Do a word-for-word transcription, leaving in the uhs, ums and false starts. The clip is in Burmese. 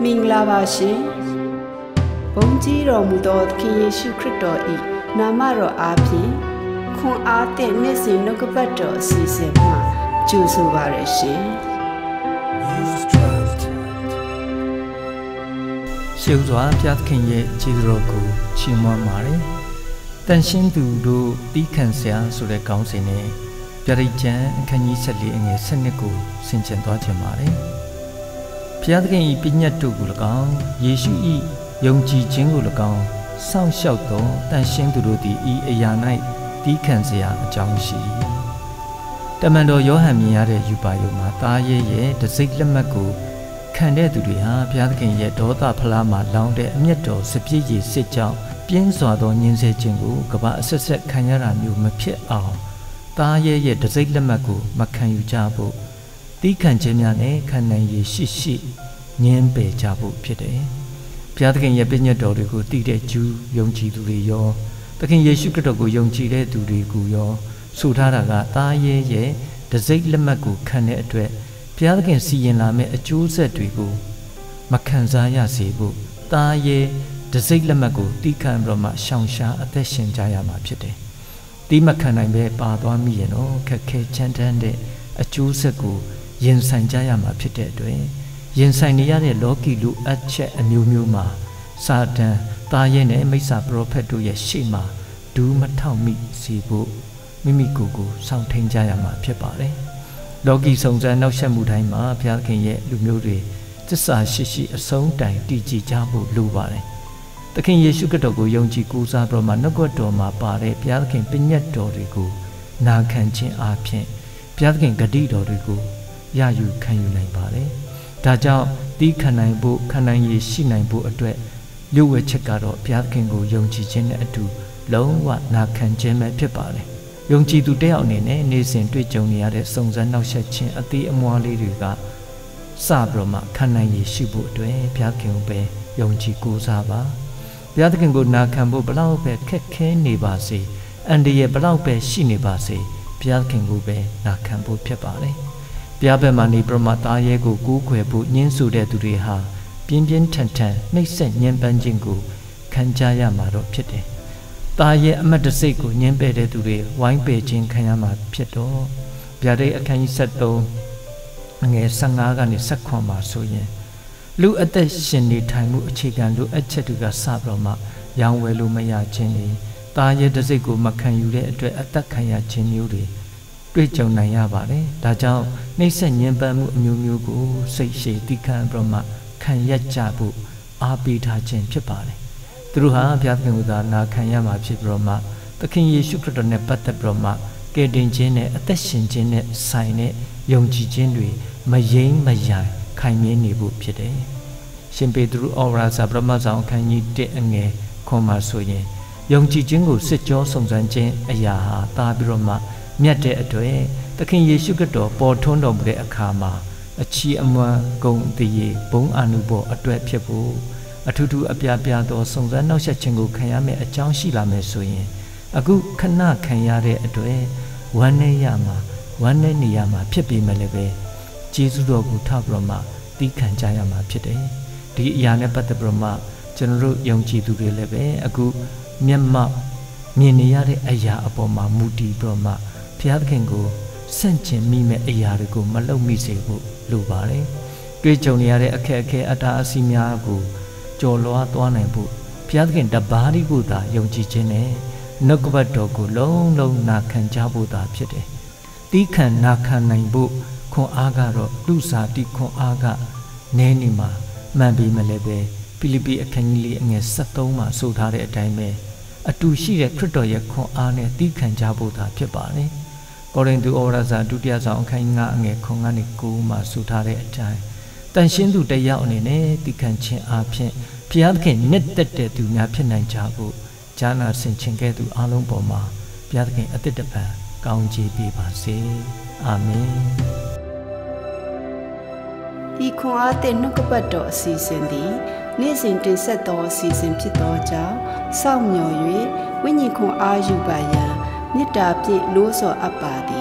မင်္ဂလာပါရှင်ဘုန်းကြီးတော်မူသောသခင်ယေရှုခရစ်တော်၏နာမတော်အားဖြင့်ခွန်အားသည့်နေ့စဉ်နှုတ်ကပတ်တော်အစီအစဉ်မှာကြိုဆိုပါရရှင်ရှေးစွာဘုရားသခင်ရဲ့ခြေတော်ကိုချီးမွမ်းပါတယ်တန်ရှင်းသူတို့တီးခံစရာဆိုတဲ့ခေါင်းစဉ်နဲ့ဗျာဒိတ်ကျမ်းအခန်းကြီးဆက်လေးအငယ်၁၂ကိုဆင်ခြင်သွားခြင်းပါတယ်ဘုရားသခင်၏ပညတ်တို့ကို၎င်းယေရှု၏ယုံကြည်ခြင်းကို၎င်းစောင့်ရှောက်သောတန်ရှင်းသူတို့သည်ဤအရာ၌တီးခံစရာအကြောင်းရှိတမန်တော်ယောဟန်မြင်ရတဲ့ယူပါယုံမှာသားရဲ့ရဲ့တစိမ့်လက်မှတ်ကိုခံတဲ့သူတွေဟာဘုရားသခင်ရဲ့ဒေါသဖလားမှာလောင်တဲ့အမျက်တော်စပြည့်ရည်စစ်ကြောင်းပြင်းစွာသောညှင်းဆဲခြင်းကိုကမ္ဘာအဆက်ဆက်ခံရတာမျိုးမဖြစ်အောင်သားရဲ့ရဲ့တစိမ့်လက်မှတ်ကိုမခံယူကြဖို့တီးခံခြင်းများနဲ့ခံနိုင်ရည်ရှိရှိညှင်းပယ်ကြဖို့ဖြစ်တယ်ဘုရားသခင်ရဲ့ပညတ်တော်တွေကိုတည်တဲ့ဂျူးယုံကြည်သူတွေရောသခင်ယေရှုခရစ်တော်ကိုယုံကြည်တဲ့သူတွေကိုရောဆိုထားတာကသားရဲ့ရဲ့တစိမ့်လက်မှတ်ကိုခံတဲ့အတွက်ဘုရားသခင်စီရင်လာမယ့်အကျိုးဆက်တွေကိုမခံစားရစေဖို့သားရဲ့တစိမ့်လက်မှတ်ကိုတီးခံပြီးတော့မှရှောင်ရှားအသက်ရှင်ကြရမှာဖြစ်တယ်တီးမခံနိုင်ပဲပါသွားမိရင်တော့ခက်ခဲချမ်းတမ်းတဲ့အကျိုးဆက်ကိုရင်ဆိုင်ကြရမှာဖြစ်တဲ့အတွက်ရင်ဆိုင်နေရတဲ့လောကီလူအချက်အမျိုးမျိုးမှာစာတန်သားရဲနဲ့မိစ္ဆာပရောဖက်တို့ရဲ့ရှေ့မှာဒူးမထောက်မိစေဖို့မိမိကိုယ်ကိုစောင့်ထိန်ကြရမှာဖြစ်ပါတယ်လောကီစုံစမ်းနောက်ဆက်မှုတိုင်းမှာဘုရားသခင်ရဲ့လူမျိုးတွေသစ္စာရှိရှိအဆုံးတိုင်တည်ကြည်ကြဖို့လိုပါတယ်သခင်ယေရှုခရစ်တော်ကိုယုံကြည်ကိုးစားပြီးမှနှုတ်ကပတ်တော်မှာပါတဲ့ဘုရားသခင်ပညတ်တော်တွေကိုနာခံခြင်းအပြင်ဘုရားသခင်ဂတိတော်တွေကိုရယူခံယူနိုင်ပါတယ်ဒါကြောင့်တီးခံနိုင်ဖို့ခံနိုင်ရည်ရှိနိုင်ဖို့အတွက်လျှို့ဝှက်ချက်ကတော့ဘုရားသခင်ကိုယုံကြည်ခြင်းနဲ့အတူလုံးဝနာခံခြင်းပဲဖြစ်ပါတယ်ယုံကြည်သူတယောက်အနေနဲ့နေ့စဉ်တွေ့ကြုံနေရတဲ့စုံစမ်းနှောက်ယှက်ခြင်းအသေးအမွှားလေးတွေကစပြီးတော့မှခံနိုင်ရည်ရှိဖို့အတွက်ဘုရားခင်ကိုပဲယုံကြည်ကိုးစားပါဘုရားသခင်ကိုနာခံဖို့ဘလောက်ပဲခက်ခဲနေပါစေအန္တရာယ်ဘလောက်ပဲရှိနေပါစေဘုရားခင်ကိုပဲနာခံဖို့ဖြစ်ပါတယ်ဘုရားဘက်မှနေပြမသားရဲကိုကူးခွေဖို့ညှင်းဆူတဲ့သူတွေဟာပြင်းပြင်းထန်ထန်နှိပ်စက်ညှဉ်းပန်းခြင်းကိုခံကြရမှာတော့ဖြစ်တယ်သားရဲအမတ်တစိတ်ကိုညှင်းပယ်တဲ့သူတွေဝိုင်းပယ်ခြင်းခံရမှာဖြစ်တော့ဗျာဒိတ်အခန်းကြီးဆက်သုံးအငယ်၁၅ကနေ၁၇မှာဆိုရင်လူအသက်ရှင်နေထိုင်မှုအခြေခံလိုအပ်ချက်တွေကစပြီးတော့မှရောင်းဝယ်လို့မရခြင်းတွေသားရဲတစိတ်ကိုမခံယူတဲ့အတွက်အသက်ခံရခြင်းမျိုးတွေတွေ့ကြုံနိုင်ရပါတယ်ဒါကြောင့်နှိပ်စက်ညှဉ်းပန်းမှုအမျိုးမျိုးကိုစိတ်ရှည်တိခံပြီးတော့မှခံရကြဖို့အားပေးထားခြင်းဖြစ်ပါတယ်သူတို့ဟာဘုရားသခင်ကိုသာနာခံရမှာဖြစ်ပြီးတော့မှသခင်ယေရှုခရစ်တော်နဲ့ပတ်သက်ပြီးတော့မှကယ်တင်ခြင်းနဲ့အသက်ရှင်ခြင်းနဲ့ဆိုင်တဲ့ယုံကြည်ခြင်းတွေမယိမ်းမယိုင်ခိုင်မြဲနေဖို့ဖြစ်တယ်ရှင်ပေတရုဩဝါဒစာပထမဆုံးအခန်းကြီး၁အငယ်ခွန်မှာဆိုရင်ယုံကြည်ခြင်းကိုစစ်ကြောစုံစမ်းခြင်းအရာဟာတာပြီးတော့မှမြတ်တဲ့အတွက်သခင်ယေရှုခရစ်တော်ပေါ်ထွန်းတော်မူတဲ့အခါမှာအချီးအမွမ်းဂုဏ်တည်ရဘုံအာနုဘောအတွက်ဖြစ်ဖို့အထူးထူးအပြားပြားသောစုံစမ်းနှောက်ယှက်ခြင်းကိုခံရမယ့်အကြောင်းရှိလာမယ်ဆိုရင်အခုခဏခံရတဲ့အတွက်ဝမ်းနည်းရမှာဝမ်းနည်းနေရမှာဖြစ်ပေမဲ့လည်းပဲကျေးဇူးတော်ကိုထောက်ပြီးတော့မှတီးခံကြရမှာဖြစ်တယ်ဒီအရာနဲ့ပတ်သက်ပြီးတော့မှကျွန်တော်တို့ယုံကြည်သူတွေလည်းပဲအခုမျက်မှောက်မြင်နေရတဲ့အရာအပေါ်မှာမူတည်ပြီးတော့မှဘုရားသခင်ကိုဆန့်ကျင်မိမဲ့အရာတွေကိုမလုပ်မိစေဖို့လိုပါတယ်တွေ့ကြုံနေရတဲ့အခက်အခဲအတားအဆီးများကိုကျော်လွှားသွားနိုင်ဖို့ဘုရားသခင်တပါးဒီကိုသာယုံကြည်ခြင်းနဲ့နှုတ်ကပတ်တော်ကိုလုံးလုံးနာခံကြဖို့သာဖြစ်တယ်တီးခံနာခံနိုင်ဖို့ခွန်အားကတော့လူစားတိခွန်အားကနည်းနေမှာမှန်ပြီမလဲပဲဖိလိပ္ပိအခန်းကြီးလေးအငယ်၁၃မှာဆိုထားတဲ့အတိုင်းပဲအတူရှိတဲ့ခရစ်တော်ရဲ့ခွန်အားနဲ့တီးခံကြဖို့သာဖြစ်ပါတယ်ကောရိန္သုဩဝါဒစာဒုတိယဆောင်အခန်းကြီး၅အငယ်ခွန်ကနေ၉မှာဆိုထားတဲ့အတိုင်းတန်ရှင်းသူတယောက်အနေနဲ့တီးခံခြင်းအပြင်ဘုရားသခင်မြတ်တက်တဲ့သူများဖြစ်နိုင်ကြဖို့ဂျာနာဆင်ခြင်ခဲ့သူအားလုံးပေါ်မှာဘုရားသခင်အသစ်တပံကောင်းချီးပေးပါစေအာမင်ဒီခွန်အားသည့်နှုတ်ကပတ်တော်အစီအစဉ်သည်နေ့စဉ်တင်ဆက်သောအစီအစဉ်ဖြစ်သောကြောင့်စောင့်မျှော်၍ဝိညာဉ်ခွန်အားယူပါရန်မေတ္တာဖြင့်လို့ဆော်အပ်ပါသည်